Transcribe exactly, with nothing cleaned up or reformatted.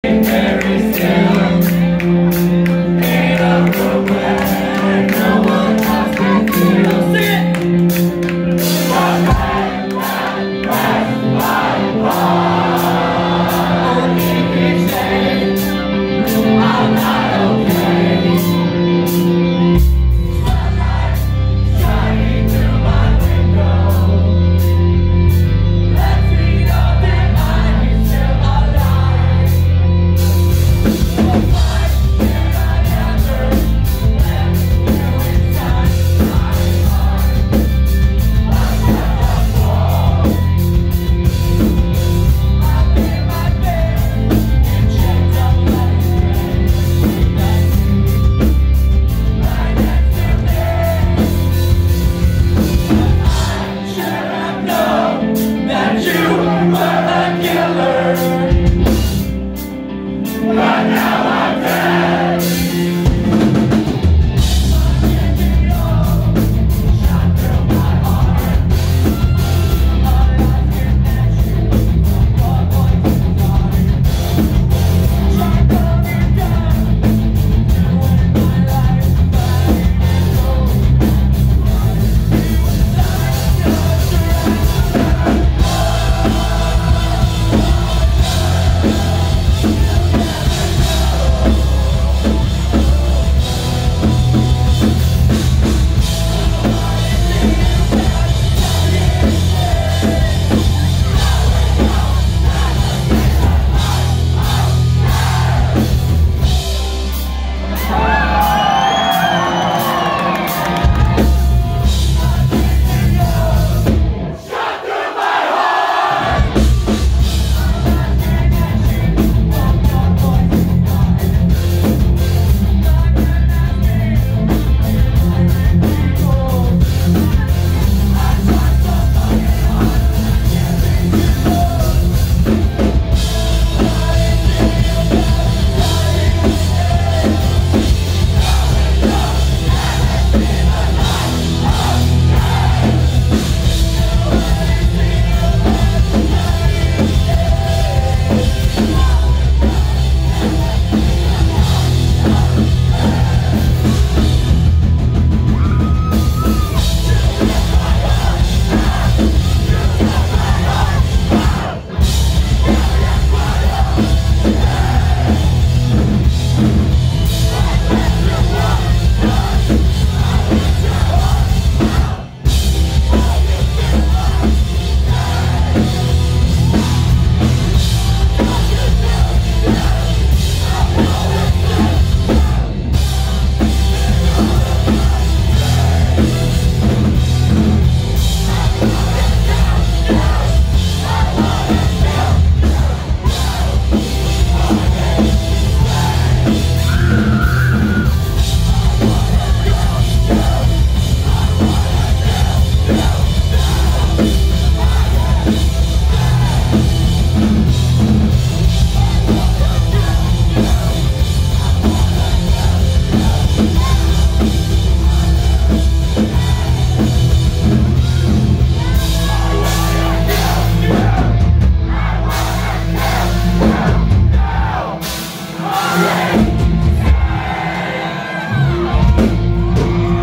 Very still in a room where no one else can feel. Sing it! The man that passed my bar, only his name, I'm not okay. Sunlight shining through my window lets me know that I'm still alive. Why did I ever let you inside my heart? I kept a wall. I made my bed and checked up like rain. That's you, right next to me. I should have known that you were a killer. But now